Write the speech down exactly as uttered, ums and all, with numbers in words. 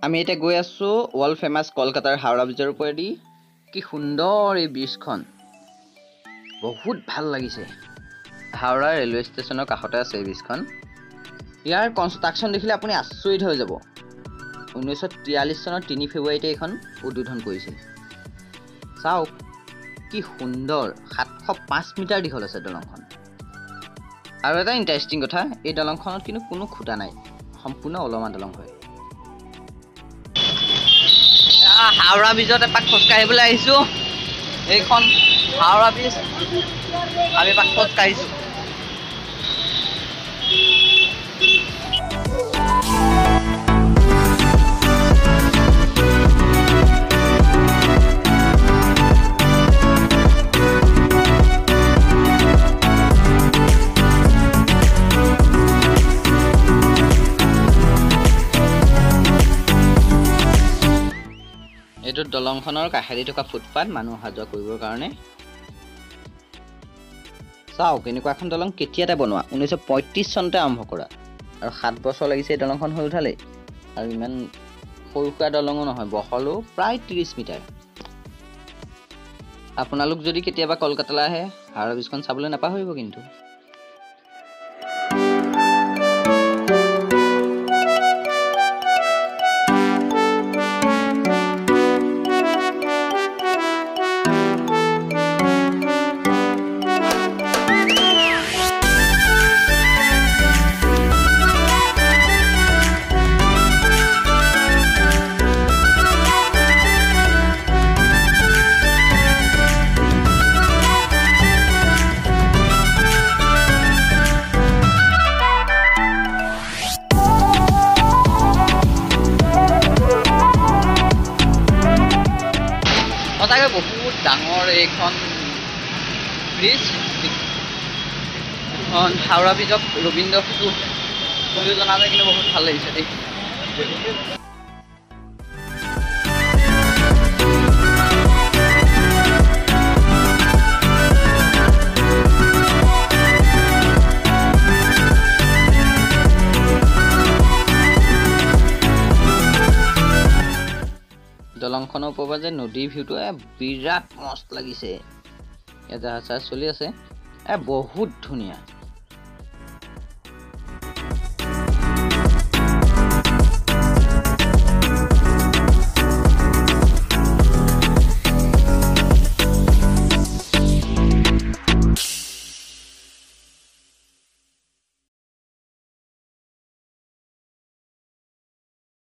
আমি এটা গৈ আছো ওয়ার্ল্ড ফেমাস কলকাতাৰ হাওড়া ব্ৰিজৰ ওপৰেদি। কি সুন্দৰ এই ব্ৰিজখন, বহুত ভাল লাগিছে। হাওড়া ৰেলৱে ষ্টেচনৰ কাষতে আছে এই ব্ৰিজখন। ইয়াৰ কনষ্ট্ৰাকশ্যন দেখিলে আপুনি আচৰিত হৈ যাব। ঊনৈছশ তিয়াল্লিছ চনৰ তিনি ফেব্ৰুৱাৰীতে এইখন উদ্বোধন কৰিছিল। চাওক কি সুন্দৰ, সাতশ পাঁচ মিটাৰ দীঘল আছে দলংখন। আৰু এটা ইণ্টাৰেষ্টিং কথা, এই দলংখনত কিন্তু কোনো খুঁটা নাই, সম্পূৰ্ণ ওলমা দলং হয়। হাওড়া ব্ৰিজত এপাক খোজকাঢ়িবলৈ আহিছোঁ। এইখন হাওড়া ব্ৰিজ, আমি এপাক খোজকাঢ়িছোঁ। এইটো দলংখনৰ কাষেদি থকা ফুটপাথ, মানুহ অহা যোৱা কৰিবৰ কাৰণে। চাওক এনেকুৱা এখন দলং কেতিয়াতে বনোৱা, ঊনৈছশ পঁয়ত্ৰিছ চনতে আৰম্ভ কৰা, আৰু সাত বছৰ লাগিছে এই দলংখন হৈ উঠালে। আৰু ইমান সৰু সুৰা দলঙো নহয়, বহলো প্ৰায় ত্ৰিছ মিটাৰ। আপোনালোক যদি কেতিয়াবা কলকাতালৈ আহে, হাওড়া ব্ৰিজখন চাবলৈ নাপাহৰিব কিন্তু। সঁচাকৈ বহুত ডাঙৰ এইখন ব্ৰিজ। হাওড়া ব্ৰিজক ৰবীন্দ্ৰ সেতু বুলিও জনা যায়, কিন্তু বহুত ভাল লাগিছে দেই। দলংখনৰ ওপৰৰ পৰা যে নদীৰ ভিউটো বিৰাট মস্ত লাগিছে। ইয়াত জাহাজ চাহাজ চলি আছে, এ বহুত ধুনীয়া।